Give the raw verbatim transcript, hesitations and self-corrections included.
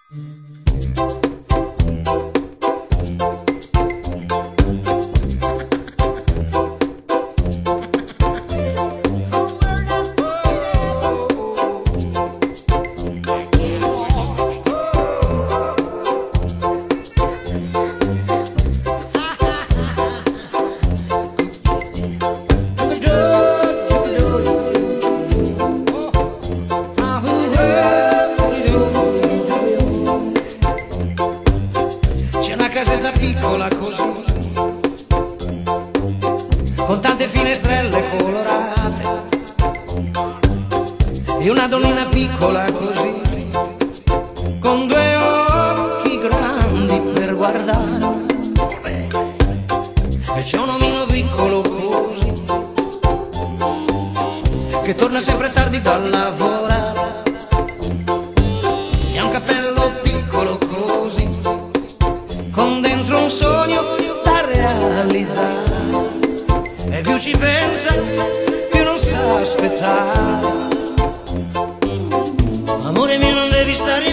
Casetta piccola così, con tante finestrelle colorate, e una donnina piccola così, con due occhi grandi per guardare, e c'è un omino piccolo così, che torna sempre tardi dal lavorare, e ha un cappello piccolo così, con dentro un sogno da realizzare, e più ci pensa più non sa aspettare. Amore mio, non devi stare